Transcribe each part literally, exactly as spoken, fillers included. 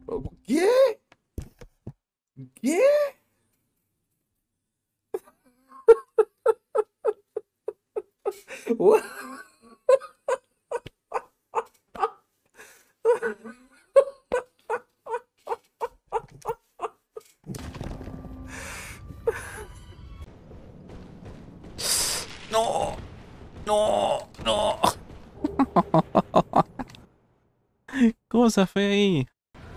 ¿Qué? ¿Qué? What? No, no, no. ¿Cómo se fue ahí?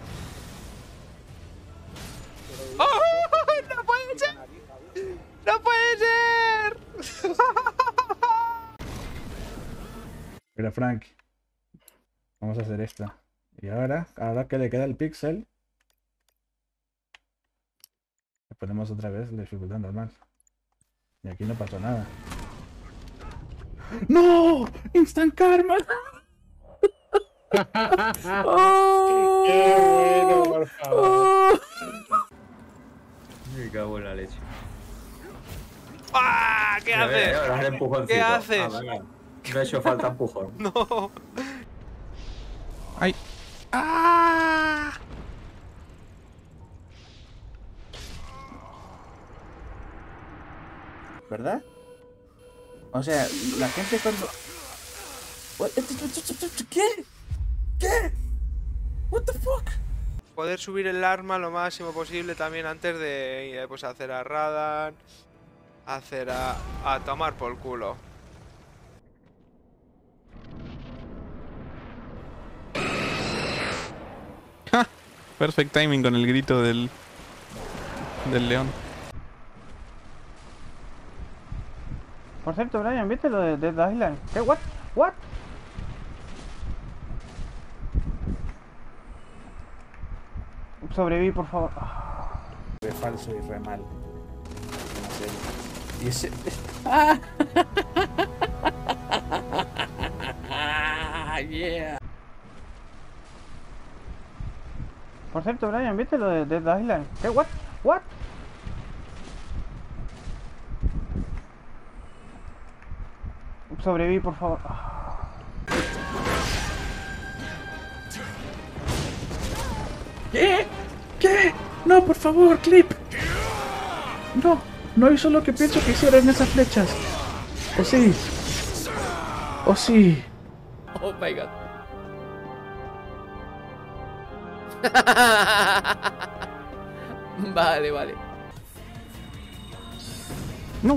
¡Oh! ¡No puede ser! ¡No puede ser! Mira, Frank. Vamos a hacer esto. Y ahora, ahora que le queda el pixel, le ponemos otra vez la dificultad normal. Y aquí no pasó nada. ¡No! ¡Instant Karma! ¡Oh! ¡Qué bueno, por favor! ¡Oh! Me cago en la leche. ¡Ah! ¿Qué Mira, haces? mira, mira, el empujoncito. ¿Qué haces? Ah, venga. Me ha hecho falta empujón. No. ¡Ay! ¡Ah! ¿Verdad? O sea, la gente cuando... ¿Qué? ¿Qué? What the fuck? Poder subir el arma lo máximo posible también antes de pues hacer a Radan, hacer a, a tomar por culo. ¡Ja! Perfect timing con el grito del del león. Por cierto, Brian, ¿viste lo de Dead Island? ¿Qué? ¿What? ¿What? Sobreviví, por favor. Re falso y re mal. No sé. Y ese... ¡Ah! Yeah. Por cierto, Brian, ¿viste lo de Dead Island? ¿Qué? ¿What? ¿What? Sobreviví, por favor. ¿Qué? ¿Qué? No, por favor, Clip. No, no hizo lo que pienso que hicieron esas flechas. ¿O sí? ¿O sí? Oh my god. Vale, vale. No.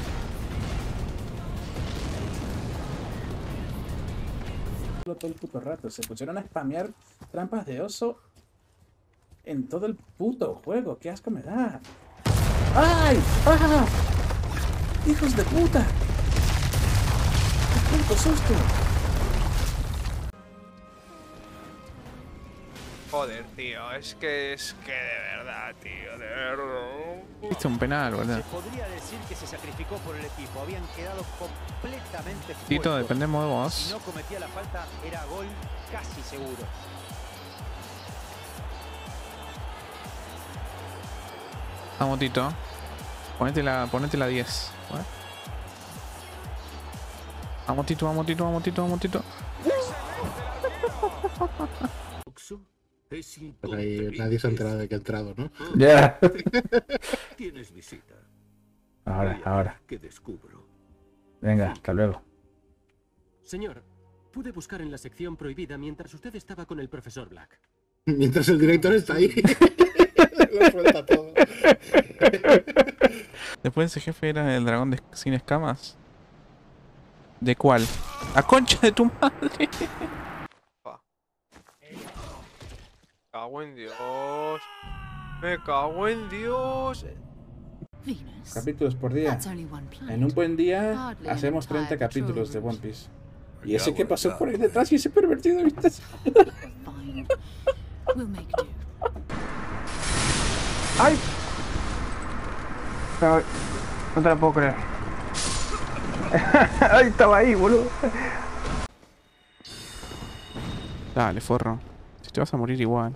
Todo el puto rato. Se pusieron a spamear trampas de oso en todo el puto juego. ¡Qué asco me da! ¡Ay! ¡Ah! ¡Hijos de puta! ¡Qué puto susto! Joder, tío, es que es que de verdad, tío, de verdad. Hice un penal, ¿verdad? Se podría decir que se sacrificó por el equipo. Habían quedado completamente fuertes. Tito, dependemos de vos. Si no cometía la falta, era gol casi seguro. Vamos, Tito. Ponete la, ponete la diez. ¿Vale? Vamos, Tito, vamos, Tito, vamos, Tito, vamos, Tito. Es Pues ahí nadie se ha enterado de que ha entrado, ¿no? Ya. Tienes visita. Ahora, ahora. ¿Qué descubro? Venga, hasta luego. Señor, pude buscar en la sección prohibida mientras usted estaba con el profesor Black. Mientras el director está ahí. Lo suelta todo. Después ese jefe era el dragón de, sin escamas. ¿De cuál? ¡A concha de tu madre! Me cago en Dios. Me cago en Dios. Capítulos por día. En un buen día hacemos treinta capítulos de One Piece. ¿Y ese qué pasó por ahí detrás? ¿Y ese pervertido? ¿Viste? ¡Ay! No, no te la puedo creer. ¡Ay, estaba ahí, boludo! Dale, forro. Si te vas a morir igual.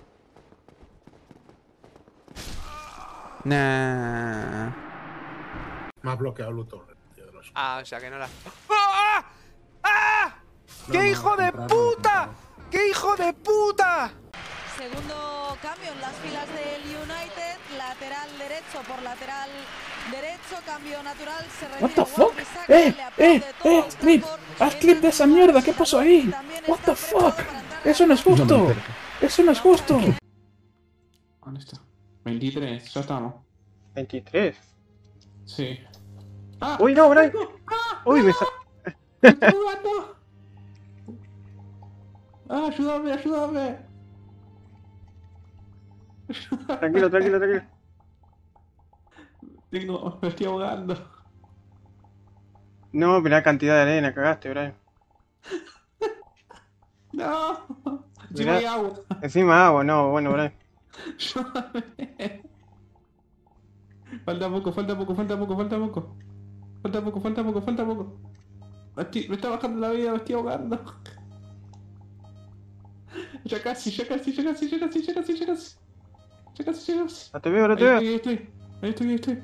Nah. Me has bloqueado Luthor. Ah, o sea que no la... ¡Ah! ¡Ah! ¡Qué hijo de puta! ¡Qué hijo de puta! Segundo cambio en las filas del United, lateral derecho por lateral derecho, cambio natural, se retira. What the fuck? Eh, eh, eh, clip, haz clip de esa mierda, ¿qué pasó ahí? What the fuck? Eso no es justo. Eso no es justo. ¿Dónde está? veintitrés, ya estamos. veintitrés. Sí. ¡Ah! Uy, no, Brian. ¡Ah! Uy, me sa... ¡Me está jugando! ¡Ah, ayúdame, ayúdame! Tranquilo, tranquilo, tranquilo. Tengo, me estoy ahogando. No, mirá la cantidad de arena, cagaste, Brian. ¡No! Encima Mirá. hay agua. Encima agua, no, bueno, Brian. Ayúdame. Falta poco, falta poco, falta poco, falta poco. Falta poco, falta poco, falta poco. Me, estoy- me está bajando la vida, me estoy ahogando. Ya casi, ya casi, ya casi, ya casi, ya casi, ya casi. Ya casi, ya casi. No te veo, no te Ahí veo. estoy, ahí estoy, ahí estoy, ahí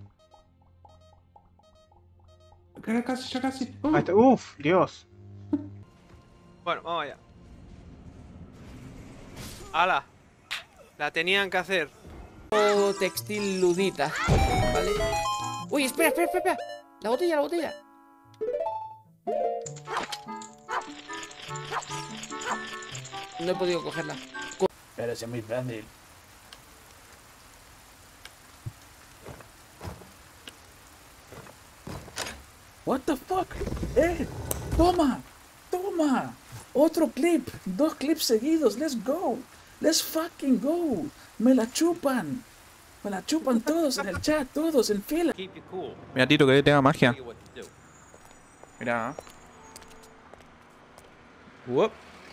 estoy. Ya casi, ya casi. Uh. Ahí está. Uf, Dios. Bueno, vamos allá. ¡Hala! La tenían que hacer. Textil ludita. Vale. Uy, espera, espera, espera, espera. La botella, la botella. No he podido cogerla. Pero es muy fácil. What the fuck? Eh, toma, toma. Otro clip, dos clips seguidos. Let's go. Let's fucking go. Me la chupan. Me la chupan todos en el chat, todos en fila. Mira, Tito, que tenga magia. Mira. Whoop.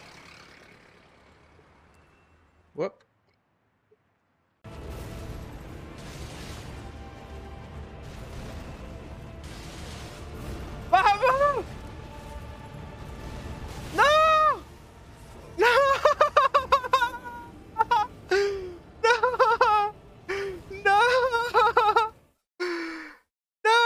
Whoop. ¡Vamos! ¡No! ¡No! ¡No! ¡No! ¡No!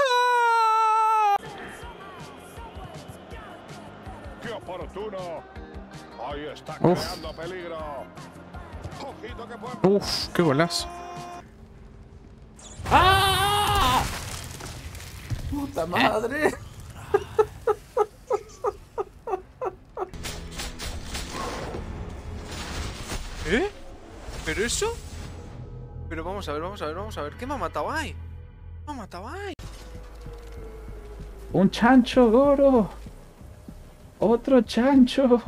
¡Qué oportuno! Ahí está Uf. creando peligro. Ojito que puede... Uf, qué golazo. ¡Ah! ¡Puta madre! ¿Eh? ¿Pero eso? Pero vamos a ver, vamos a ver, vamos a ver. ¿Qué me ha matado ahí? ¿Qué me ha matado ahí? ¡Un chancho, Goro! ¡Otro chancho!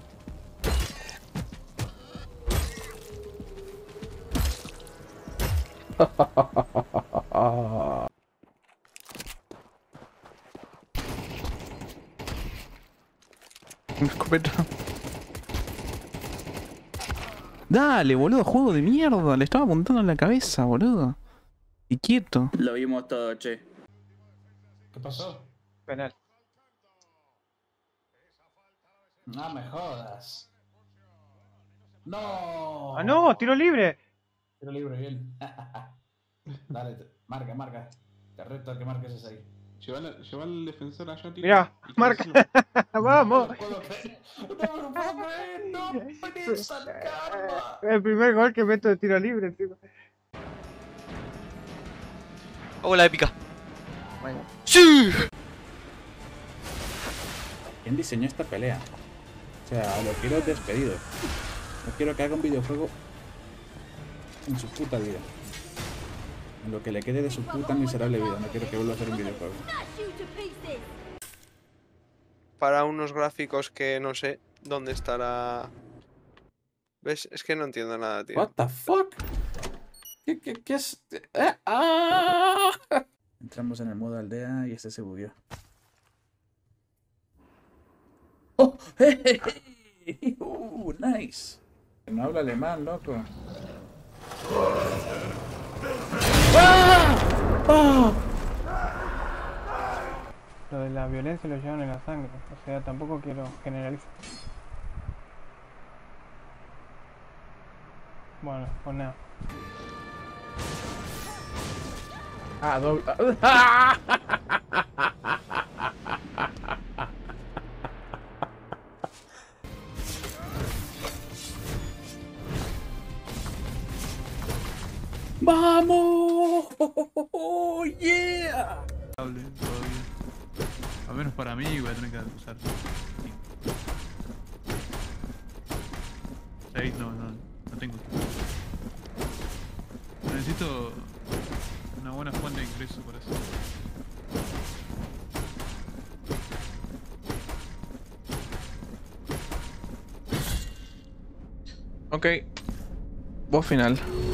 Una escopeta. Dale, boludo, juego de mierda. Le estaba apuntando en la cabeza, boludo. Y quieto. Lo vimos todo, che. ¿Qué pasó? Penal. No me jodas. No. Ah, no, tiro libre. Tiro libre, bien. Dale, te- marca, marca. Te reto a que marques ese ahí. Lleva, la- lleva al defensor allá, Tito. Mirá, y que marca. se- Vamos. No puedo creer. No lo puedo creer. No puedes sacarla. El primer gol que meto de tiro libre, tío. ¡Oh, la épica! ¡Sí! ¿Quién diseñó esta pelea? O sea, lo quiero despedido. No quiero que haga un videojuego en su puta vida. En lo que le quede de su puta miserable vida. No quiero que vuelva a hacer un videojuego. Para unos gráficos que no sé dónde estará. ¿Ves? Es que no entiendo nada, tío. What the fuck? ¿Qué, qué, qué es? Eh, ¡Ah! Entramos en el modo aldea y este se bugueó. ¡Oh! ¡Hey, hey, hey! ¡Uh! ¡Nice! No habla alemán, loco. ¡Ah! ¡Ah! Lo de la violencia lo llevan en la sangre. O sea, tampoco quiero generalizar. Bueno, pues nada. Ah, doble. ¡Ah! ¡Vamos! ¡Oh, yeah! Todavía. Al menos para mí voy a tener que usar seis, no, no, no tengo. Necesito una buena fuente de ingreso por eso. Ok. Voz final.